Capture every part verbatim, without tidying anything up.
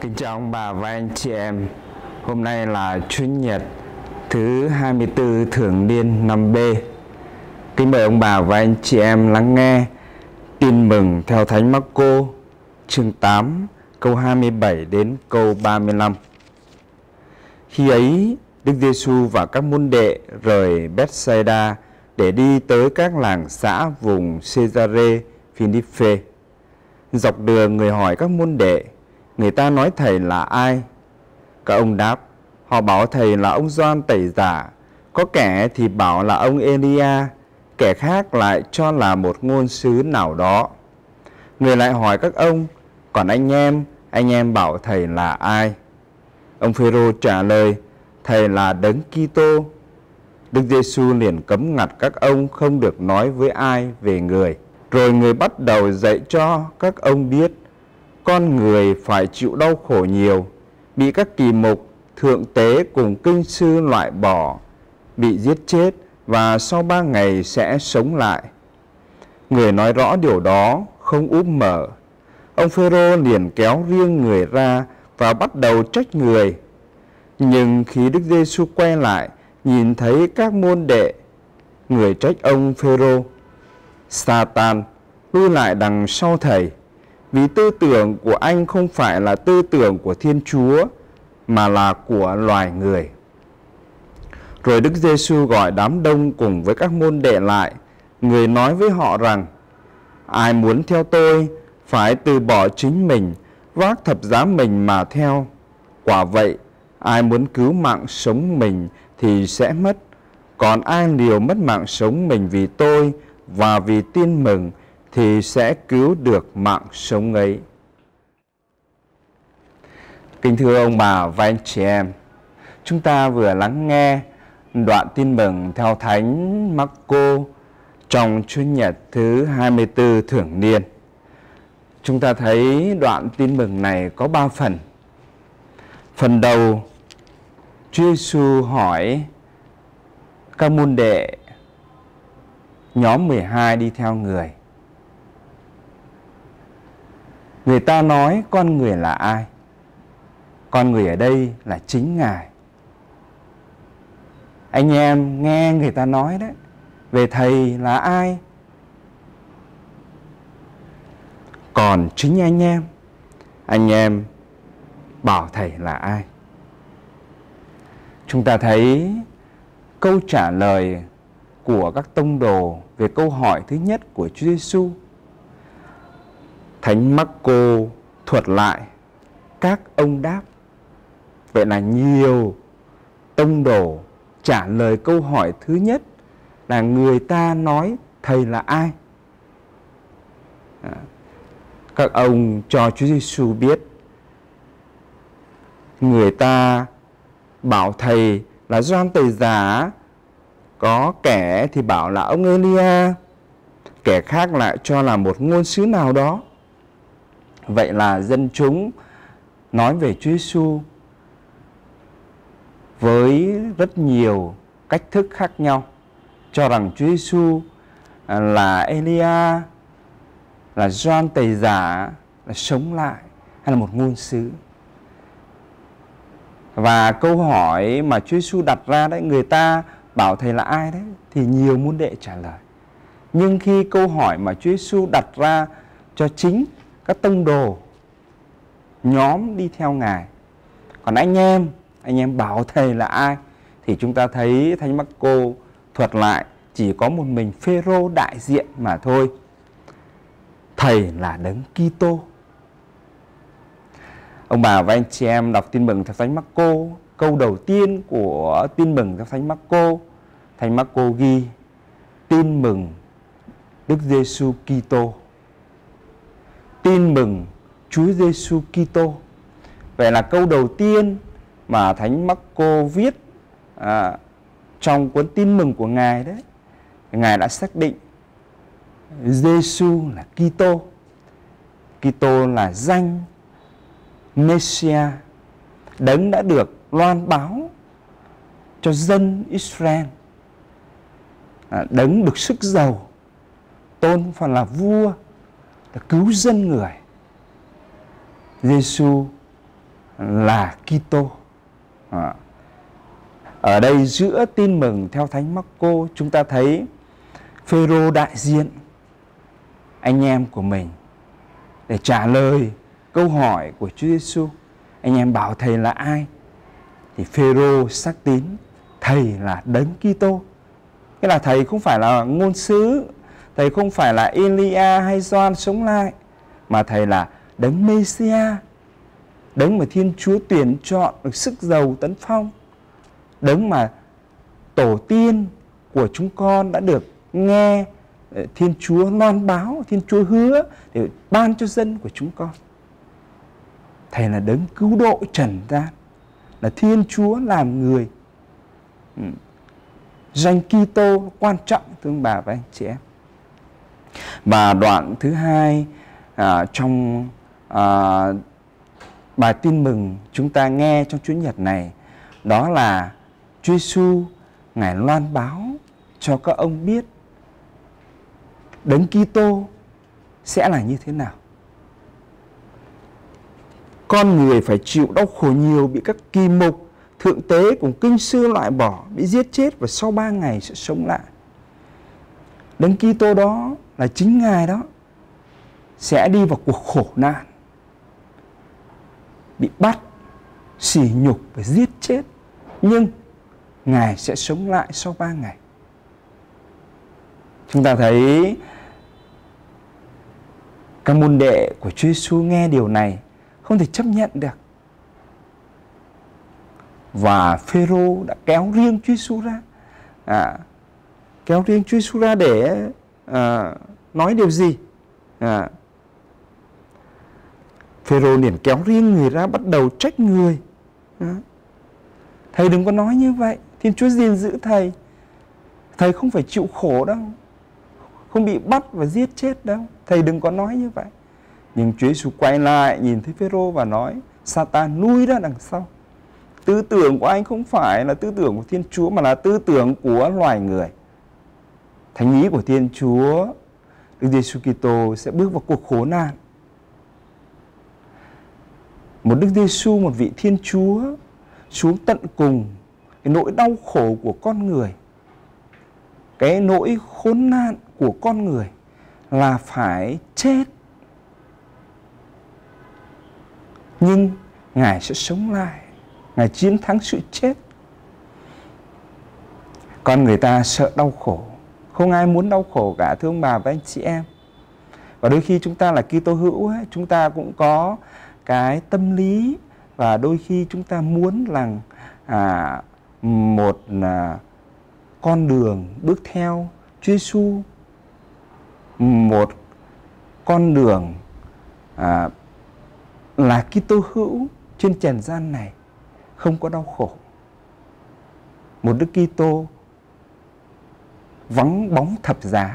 Kính chào ông bà và anh chị em. Hôm nay là Chủ nhật thứ hai mươi tư thường niên năm B. Kính mời ông bà và anh chị em lắng nghe tin mừng theo Thánh Mác-cô chương tám câu hai mươi bảy đến câu ba mươi lăm. Khi ấy, Đức Giêsu và các môn đệ rời Bethsaida để đi tới các làng xã vùng Cesarea Philippe. Dọc đường người hỏi các môn đệ: người ta nói thầy là ai? Các ông đáp: họ bảo thầy là ông Gioan Tẩy Giả, có kẻ thì bảo là ông Elia, kẻ khác lại cho là một ngôn sứ nào đó. Người lại hỏi các ông: còn anh em, anh em bảo thầy là ai? Ông Phêrô trả lời: thầy là Đấng Kitô. Đức Giêsu liền cấm ngặt các ông không được nói với ai về người. Rồi người bắt đầu dạy cho các ông biết con người phải chịu đau khổ nhiều, bị các kỳ mục, thượng tế cùng kinh sư loại bỏ, bị giết chết và sau ba ngày sẽ sống lại. Người nói rõ điều đó không úp mở. Ông Phêrô liền kéo riêng người ra và bắt đầu trách người. Nhưng khi Đức Giêsu quay lại nhìn thấy các môn đệ, người trách ông Phêrô: Satan, lui lại đằng sau thầy, vì tư tưởng của anh không phải là tư tưởng của Thiên Chúa, mà là của loài người. Rồi Đức Giêsu gọi đám đông cùng với các môn đệ lại. Người nói với họ rằng: ai muốn theo tôi phải từ bỏ chính mình, vác thập giá mình mà theo. Quả vậy, ai muốn cứu mạng sống mình thì sẽ mất, còn ai liều mất mạng sống mình vì tôi và vì tin mừng thì sẽ cứu được mạng sống ấy. Kính thưa ông bà và anh chị em, chúng ta vừa lắng nghe đoạn tin mừng theo Thánh Mác-cô trong Chủ nhật thứ hai mươi tư thường niên. Chúng ta thấy đoạn tin mừng này có ba phần. Phần đầu, Chúa Giêsu hỏi các môn đệ nhóm mười hai đi theo người: người ta nói con người là ai? Con người ở đây là chính Ngài. Anh em nghe người ta nói đấy, về thầy là ai? Còn chính anh em, anh em bảo thầy là ai? Chúng ta thấy câu trả lời của các tông đồ về câu hỏi thứ nhất của Chúa Giêsu. Thánh Mác-cô thuật lại các ông đáp. Vậy là nhiều tông đồ trả lời câu hỏi thứ nhất là người ta nói thầy là ai. Các ông cho Chúa Giêsu biết người ta bảo thầy là Gioan Tẩy Giả, có kẻ thì bảo là ông Elia, kẻ khác lại cho là một ngôn sứ nào đó. Vậy là dân chúng nói về Chúa Giêsu với rất nhiều cách thức khác nhau, cho rằng Chúa Giêsu là Elia, là Gioan Tẩy Giả, là sống lại, hay là một ngôn sứ. Và câu hỏi mà Chúa Giêsu đặt ra đấy, người ta bảo thầy là ai đấy, thì nhiều môn đệ trả lời. Nhưng khi câu hỏi mà Chúa Giêsu đặt ra cho chính các tông đồ, nhóm đi theo Ngài: còn anh em, anh em bảo thầy là ai? Thì chúng ta thấy Thánh Mác-cô thuật lại chỉ có một mình Phêrô đại diện mà thôi. Thầy là Đấng Kitô. Ông bà và anh chị em đọc tin mừng theo Thánh Mác-cô, câu đầu tiên của tin mừng theo Thánh Mác-cô, Thánh Mác-cô ghi tin mừng Đức Giêsu Kitô. Tin mừng Chúa Giêsu Kitô. Vậy là câu đầu tiên mà Thánh Mác-cô viết à, trong cuốn tin mừng của Ngài đấy, Ngài đã xác định Giêsu là Kitô. Kitô là danh Messiah, Đấng đã được loan báo cho dân Israel, à, Đấng được sức giàu, tôn phần là vua, là cứu dân người. Giêsu là Kitô. À. Ở đây giữa tin mừng theo Thánh Marco, chúng ta thấy Phêrô đại diện anh em của mình để trả lời câu hỏi của Chúa Giêsu. Anh em bảo thầy là ai? Thì Phêrô xác tín thầy là Đấng Kitô. Nghĩa là thầy không phải là ngôn sứ, thầy không phải là Elia hay Gioan sống lại, mà thầy là Đấng Mêsia, Đấng mà Thiên Chúa tuyển chọn được sức giàu tấn phong, Đấng mà tổ tiên của chúng con đã được nghe Thiên Chúa loan báo, Thiên Chúa hứa để ban cho dân của chúng con. Thầy là Đấng cứu độ trần gian, là Thiên Chúa làm người. Ừ. Danh Kitô quan trọng, thưa ông bà và anh chị em. Và đoạn thứ hai à, trong à, bài tin mừng chúng ta nghe trong Chúa Nhật này, đó là Chúa Giêsu Ngài loan báo cho các ông biết Đấng Kitô sẽ là như thế nào. Con người phải chịu đau khổ nhiều, bị các kỳ mục, thượng tế cùng kinh sư loại bỏ, bị giết chết và sau ba ngày sẽ sống lại. Đấng Kitô đó là chính Ngài đó sẽ đi vào cuộc khổ nạn, bị bắt, sỉ nhục và giết chết, nhưng Ngài sẽ sống lại sau ba ngày. Chúng ta thấy các môn đệ của Chúa Giêsu nghe điều này không thể chấp nhận được. Và Phêrô đã kéo riêng Chúa Giêsu ra, à, kéo riêng Chúa Giêsu ra để à, nói điều gì? À, Phêrô liền kéo riêng người ra, bắt đầu trách người. À, thầy đừng có nói như vậy, Thiên Chúa gìn giữ thầy. Thầy không phải chịu khổ đâu, không bị bắt và giết chết đâu. Thầy đừng có nói như vậy. Nhưng Chúa Giêsu quay lại nhìn thấy Phêrô và nói: Satan lui ra đằng sau. Tư tưởng của anh không phải là tư tưởng của Thiên Chúa, mà là tư tưởng của loài người. Thánh ý của Thiên Chúa, Đức Giêsu Kitô sẽ bước vào cuộc khổ nạn. Một Đức Giêsu, một vị Thiên Chúa xuống tận cùng cái nỗi đau khổ của con người, cái nỗi khốn nạn của con người là phải chết, nhưng Ngài sẽ sống lại, Ngài chiến thắng sự chết. Con người ta sợ đau khổ, không ai muốn đau khổ cả, thưa ông bà và anh chị em. Và đôi khi chúng ta là Kitô hữu ấy, chúng ta cũng có cái tâm lý, và đôi khi chúng ta muốn là à, một à, con đường bước theo Chúa Giêsu, một con đường à, là Kitô hữu trên trần gian này không có đau khổ. Một Đức Kitô vắng bóng thập giá.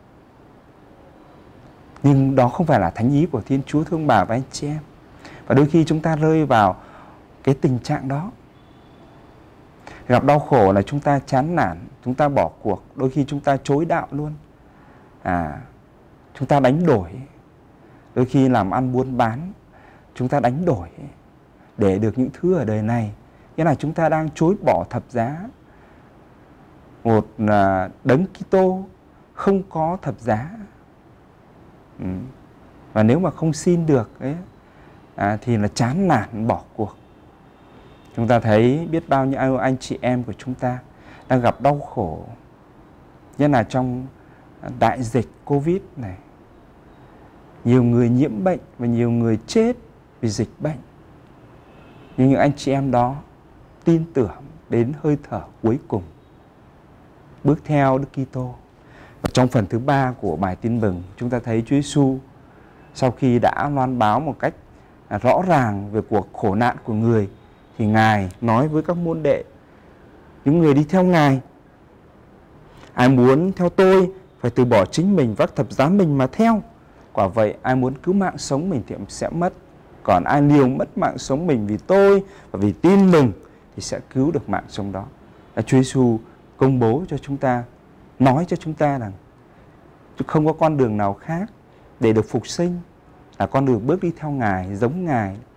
Nhưng đó không phải là thánh ý của Thiên Chúa, thưa ông bà và anh chị em. Và đôi khi chúng ta rơi vào cái tình trạng đó. Gặp đau khổ là chúng ta chán nản, chúng ta bỏ cuộc, đôi khi chúng ta chối đạo luôn. À, chúng ta đánh đổi. Đôi khi làm ăn buôn bán, chúng ta đánh đổi để được những thứ ở đời này. Nghĩa là chúng ta đang chối bỏ thập giá. Một à, Đấng Kitô không có thập giá. Ừ. Và nếu mà không xin được ấy, à, thì là chán nản bỏ cuộc. Chúng ta thấy biết bao nhiêu anh chị em của chúng ta đang gặp đau khổ, nhất là trong đại dịch Covid này. Nhiều người nhiễm bệnh và nhiều người chết vì dịch bệnh. Nhưng những anh chị em đó tin tưởng đến hơi thở cuối cùng, bước theo Đức Kitô. Và trong phần thứ ba của bài tin mừng, chúng ta thấy Chúa Giêsu sau khi đã loan báo một cách rõ ràng về cuộc khổ nạn của người, thì Ngài nói với các môn đệ, những người đi theo Ngài: ai muốn theo tôi phải từ bỏ chính mình, vác thập giá mình mà theo. Quả vậy, ai muốn cứu mạng sống mình thì sẽ mất. Còn ai liều mất mạng sống mình vì tôi và vì tin mừng thì sẽ cứu được mạng sống đó. Đã Chúa Giêsu công bố cho chúng ta, nói cho chúng ta rằng không có con đường nào khác để được phục sinh, là con đường bước đi theo Ngài, giống Ngài,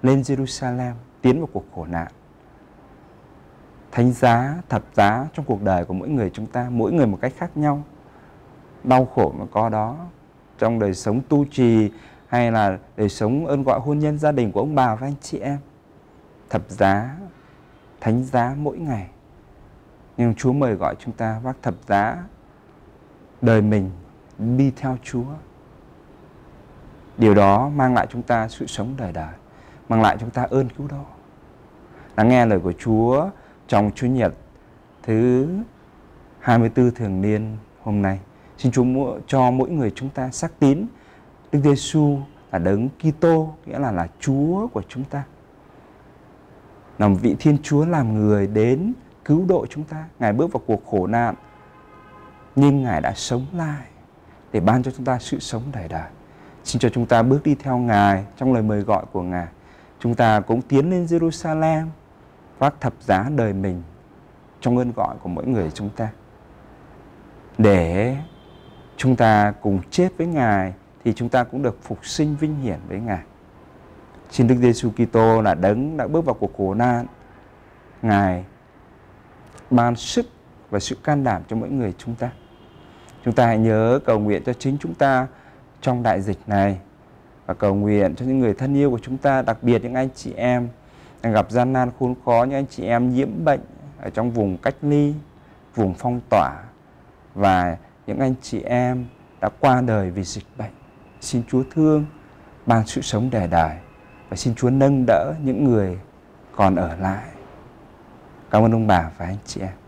lên Jerusalem, tiến vào cuộc khổ nạn. Thánh giá, thập giá trong cuộc đời của mỗi người chúng ta, mỗi người một cách khác nhau. Đau khổ mà có đó, trong đời sống tu trì hay là đời sống ơn gọi hôn nhân gia đình của ông bà và anh chị em. Thập giá, thánh giá mỗi ngày. Nhưng Chúa mời gọi chúng ta vác thập giá đời mình đi theo Chúa. Điều đó mang lại chúng ta sự sống đời đời, mang lại chúng ta ơn cứu độ. Lắng nghe lời của Chúa trong Chủ nhật thứ hai mươi tư thường niên hôm nay. Xin Chúa cho mỗi người chúng ta xác tín Đức Giêsu là Đấng Kitô, nghĩa là là Chúa của chúng ta. Làm vị Thiên Chúa làm người đến cứu độ chúng ta. Ngài bước vào cuộc khổ nạn, nhưng Ngài đã sống lại để ban cho chúng ta sự sống đời đời. Xin cho chúng ta bước đi theo Ngài trong lời mời gọi của Ngài. Chúng ta cũng tiến lên Jerusalem, vác thập giá đời mình trong ơn gọi của mỗi người chúng ta. Để chúng ta cùng chết với Ngài thì chúng ta cũng được phục sinh vinh hiển với Ngài. Xin Đức Giêsu Kitô là Đấng đã bước vào cuộc khổ nạn. Ngài ban sức và sự can đảm cho mỗi người chúng ta. Chúng ta hãy nhớ cầu nguyện cho chính chúng ta trong đại dịch này, và cầu nguyện cho những người thân yêu của chúng ta, đặc biệt những anh chị em đang gặp gian nan khốn khó, những anh chị em nhiễm bệnh ở trong vùng cách ly, vùng phong tỏa, và những anh chị em đã qua đời vì dịch bệnh. Xin Chúa thương, ban sự sống đời đời, và xin Chúa nâng đỡ những người còn ở lại. Cảm ơn ông bà và anh chị em.